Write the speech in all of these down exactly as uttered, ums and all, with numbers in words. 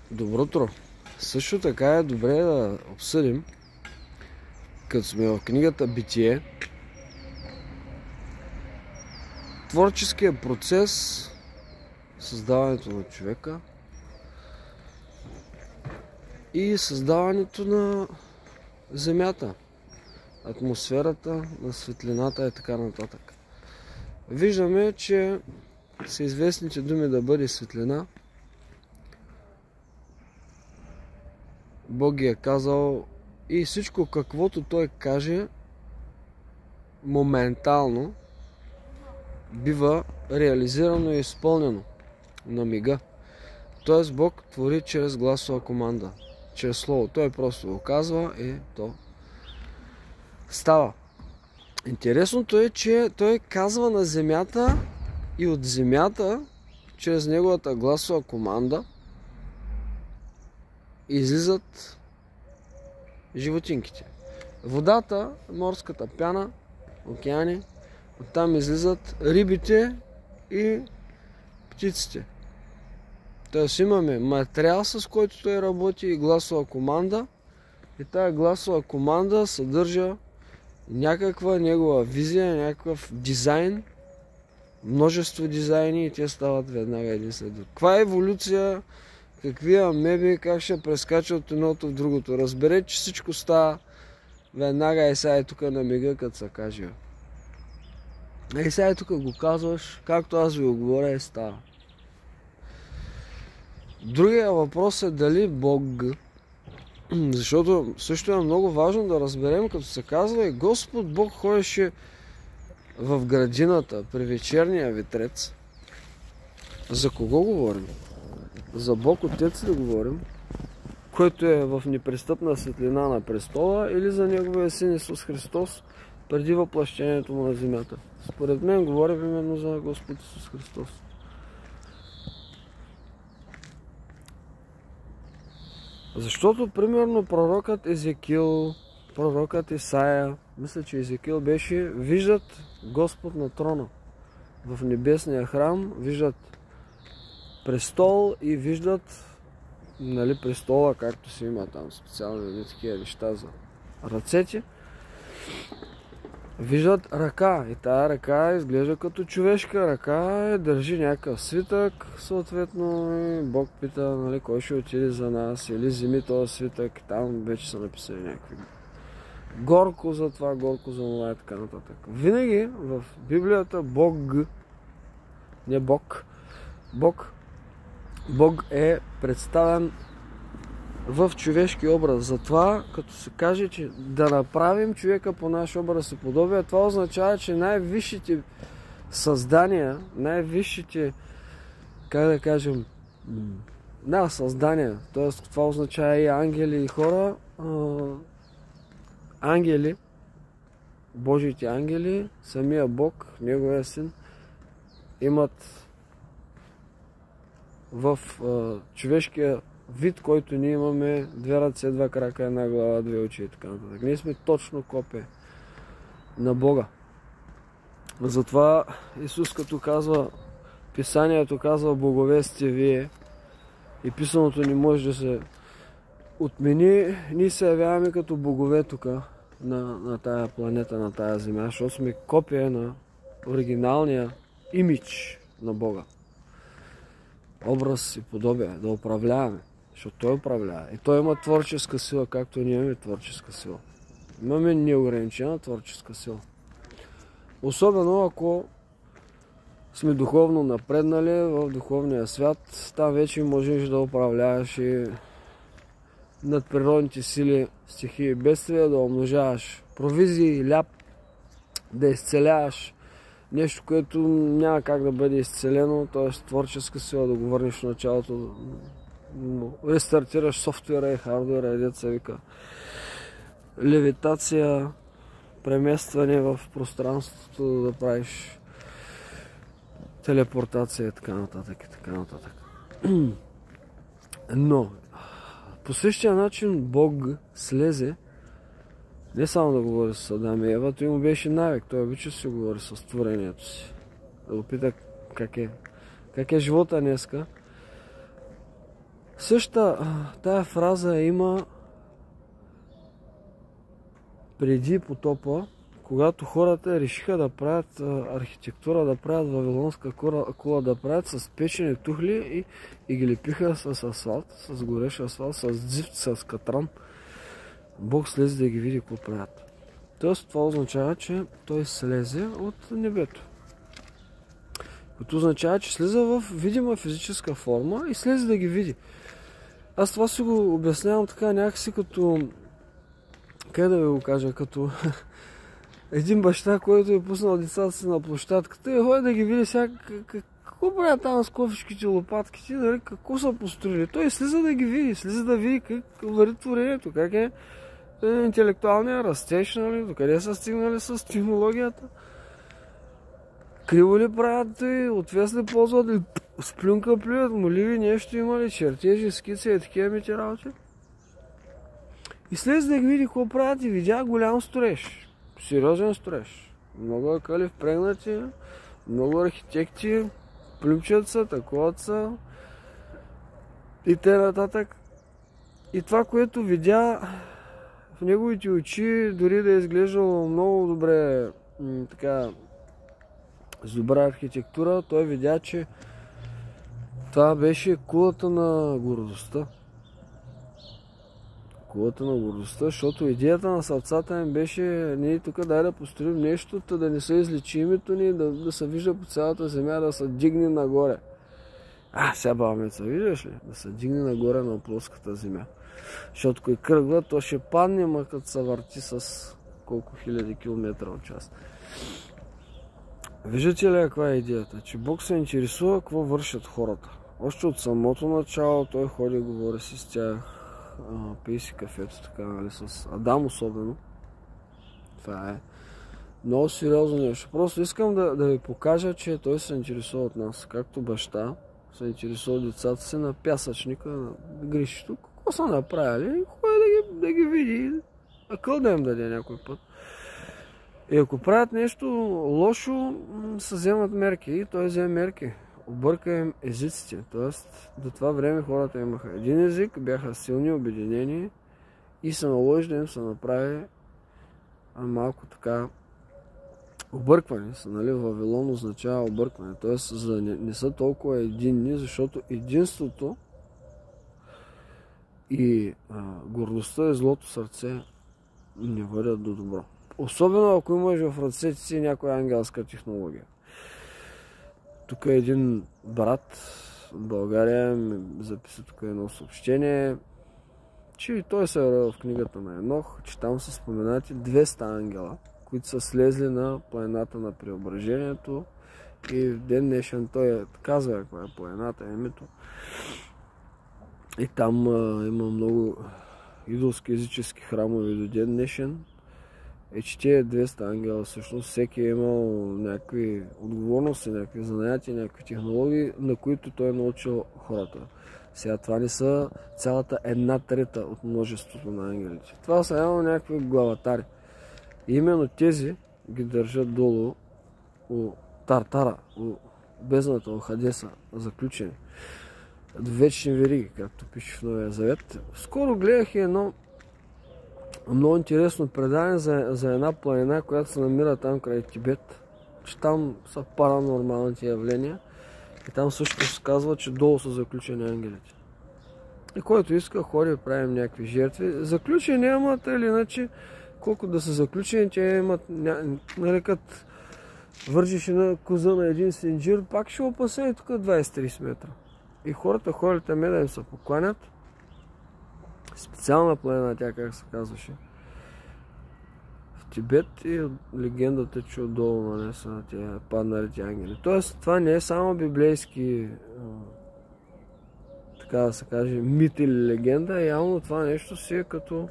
Добро утро! Също така е добре да обсъдим, като сме в книгата Битие, творческия процес, създаването на човека и създаването на земята, атмосферата, на светлината и така нататък. Виждаме, че са известните думи да бъде светлина. Бог ги е казал и всичко каквото Той каже моментално бива реализирано и изпълнено на мига. Тоест Бог твори чрез гласова команда, чрез слово. Той просто го казва и то става. Интересното е, че Той казва на земята и от земята, чрез неговата гласова команда, излизат животинките. Водата, морската пяна, океани, оттам излизат рибите и птиците. Тоест имаме материал, с който той работи, и гласова команда. И тая гласова команда съдържа някаква негова визия, някакъв дизайн, множество дизайни и те стават веднага един след друг. Каква е еволюция? Какви амеби, как ще прескачат от едното в другото. Разберете, че всичко става веднага и сега е тук на мига, като се каже. И сега е тук го казваш, както аз ви го говоря, и става. Другия въпрос е дали Бог, защото също е много важно да разберем, като се казва и Господ Бог ходеше в градината при вечерния ветрец. За кого говорим? За Бог Отец ли говорим, който е в непрестъпна светлина на престола, или за Неговия Син Исус Христос преди въплъщението му на земята? Според мен говорим именно за Господ Исус Христос. Защото, примерно, пророкът Езекил, пророкът Исаия, мисля, че Езекил беше, виждат Господ на трона. В небесния храм виждат престол и виждат, нали, престола, както си има там специални такива неща за ръцете. Виждат ръка и тая ръка изглежда като човешка ръка и държи някакъв свитък, съответно и Бог пита, нали, кой ще отиде за нас, или вземи този свитък, там вече са написали някакви горко за това, горко за това и така нататък. Винаги в Библията Бог, не Бог, Бог, Бог е представен в човешки образ. Затова, като се каже, че да направим човека по наш образ и подобие, това означава, че най-висшите създания, най-висшите, как да кажем, да, създания, т.е. това означава и ангели, и хора, ангели, Божиите ангели, самия Бог, Неговия Син, имат в а, човешкия вид, който ние имаме, две ръце, два крака, една глава, две очи и така нататък. Ние сме точно копие на Бога. Затова Исус, като казва, Писанието казва, богове сте вие, и писаното не може да се отмени, ние се явяваме като богове тук, на, на тая планета, на тая земя, защото сме копия на оригиналния имидж на Бога. Образ и подобие, да управляваме, защото Той управлява. И Той има творческа сила, както ние имаме творческа сила. Имаме неограничена творческа сила. Особено ако сме духовно напреднали в духовния свят, там вече можеш да управляваш и над природните сили, стихии и бедствия, да умножаваш провизии, ляп, да изцеляваш нещо, което няма как да бъде изцелено, т.е. творческа сила, да го върнеш в началото, рестартираш софтуера и хардуера, и деца вика. Левитация, преместване в пространството, да правиш телепортация и така нататък, и така нататък. Но, по същия начин Бог слезе, не само да говори с Адам и Ева, той му беше навик, той обича да си говори с творението си. Да го пита как е, как е живота днеска. Същата тая фраза има преди потопа, когато хората решиха да правят архитектура, да правят вавилонска кула, да правят с печени тухли и, и ги лепиха с асфалт, с горещ асфалт, с дзифт, с катран. Бог слезе да ги види какво правят. Тоест това означава, че той слезе от небето. Което означава, че слиза в видима физическа форма и слезе да ги види. Аз това си го обяснявам така някакси като... Как да ви го кажа? Като един баща, който е пуснал децата си на площадката и ходи да ги види сега какво правят там с кофишките, лопатките, нали, какво са построили. Той слиза да ги види, слиза да види как върви творението, как е интелектуалния растеж, нали, докъде са стигнали с технологията. Криво ли правят и отвес ли ползват ли сплюнка плюят, моливи нещо имали, чертежи, скици и такива мити работи. И слез да ги види какво правят и видя голям строеж. Сериозен строеж. Много акъли впрегнати, много архитекти, плюмчат са, таковат са и т.н. И това, което видя в неговите очи, дори да е изглеждало много добре, така, с добра архитектура, той видя, че това беше кулата на гордостта. Кулата на гордостта, защото идеята на сърцата им беше ние тук дай да построим нещо, да не се изличи името ни, да, да се вижда по цялата земя, да се дигне нагоре. А, сега балмеца, виждаш ли? Да се дигне нагоре на плоската земя. Защото кой кръгла, то ще падне, ма като се върти с колко хиляди километра от час. Виждате ли каква е идеята? Че Бог се интересува какво вършат хората. Още от самото начало той ходи, говори си с тях, пие си кафето, така, нали, с Адам особено. Това е много сериозно нещо. Просто искам да, да ви покажа, че той се интересува от нас. Както баща се интересува от децата си на пясъчника, на гришето. Какво са направили? Ходи да ги, да ги види. Акъл да им даде някой път. И ако правят нещо лошо, се вземат мерки. И той взе мерки. Обърка им езиците. Тоест, до това време хората имаха един език, бяха силни, обединени и се наложи да им се направи малко така объркване. Нали? Вавилон означава объркване. Тоест, за да не, не са толкова единни, защото единството и а, гордостта и злото сърце не водят до добро. Особено ако имаш в ръцете си някоя ангелска технология. Тук е един брат от България ми записа тук едно съобщение, че и той се е родил в книгата на Енох, че там са споменати двеста ангела, които са слезли на планината на Преображението и в ден днешен той казва каква е планината, името. И там а, има много идолски езически храмове до ден днешен. Е, че тези двеста ангела всъщност всеки е имал някакви отговорности, някакви занятия, някакви технологии, на които той е научил хората. Сега това не са цялата една трета от множеството на ангелите. Това са явно някакви главатари. И именно тези ги държат долу у Тартара, у бездната, у Хадеса, заключени. Вечни вериги, както пише в Новия Завет. Скоро гледах и едно много интересно предание за, за една планина, която се намира там край Тибет, че там са паранормалните явления и там също се казва, че долу са заключени ангелите. И който иска, ходи и правим някакви жертви. Заключени имат или иначе, колко да са заключени, те имат, нали, като вържиш една коза на един синджир, пак ще опаса и тук двайсет до трийсет метра. И хората ходят там да им се покланят. Специална планина, тя как се казваше, в Тибет, и легендата, че отдолу, нали, са на тия падналите ангели. Тоест, това не е само библейски, така да се каже, мит или легенда, явно това нещо си е като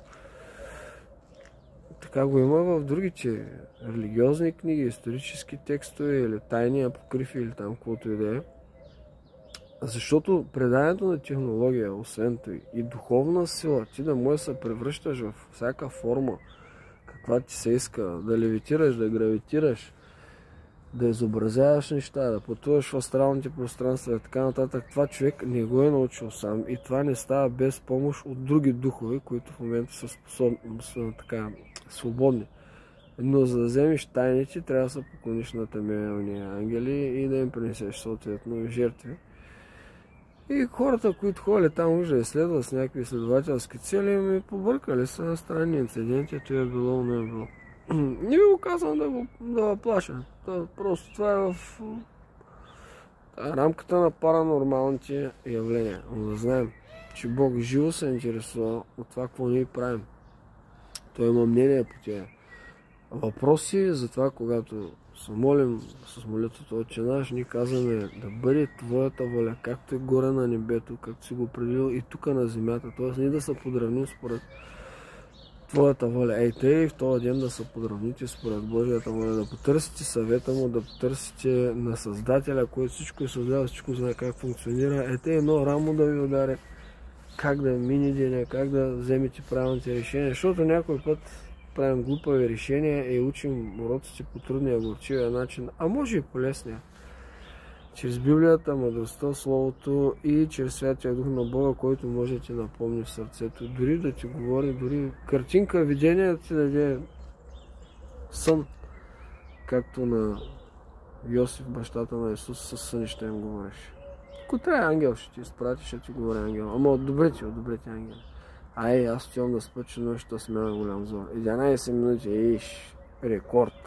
така го има в другите религиозни книги, исторически текстове или тайни апокрифи или там каквото и да е. Защото преданието на технология, освен това и духовна сила, ти да можеш да се превръщаш в всяка форма, каква ти се иска, да левитираш, да гравитираш, да изобразяваш неща, да пътуваш в астралните пространства и така нататък. Това човек не го е научил сам и това не става без помощ от други духове, които в момента са, способни, са така, свободни. Но за да вземеш тайните, трябва да се поклониш на темелния ангели и да им принесеш съответно жертви. И хората, които ходят там уж да изследват с някакви изследователски цели, ми побъркали са на странни инциденти, това е било, не е било. Не ви го казвам да го да плаша. Просто това е в рамката на паранормалните явления. Но да знаем, че Бог живо се интересува от това, какво ние правим. Той има мнение по тия въпроси, затова когато се молим с молитвата Отче наш, ние казваме да бъде Твоята воля, както е горе на небето, както си го определил и тук на земята. Т.е. ние да се подравним според Твоята воля. Ей, те и в този ден да се подравните според Божията воля, да потърсите съвета му, да потърсите на Създателя, който всичко е създал, всичко знае как функционира. Ей, те едно рамо да ви удари, как да мине деня, как да вземете правилните решения, защото някой път правим глупави решения и учим уроците по трудния, горчивия начин, а може и по лесния. Чрез Библията, мъдростта, Словото и чрез Святия Дух на Бога, който може да ти напомни в сърцето. Дори да ти говори, дори картинка, видение да ти даде сън, както на Йосиф, бащата на Исус, със сънища им говореше. Ако трябва ангел, ще ти изпрати, ще ти говори ангел. Ама от добрите, от добрите ангели. Ай, аз отивам да спа, че нощта сме на голям зор. единайсет минути, иш, рекорд.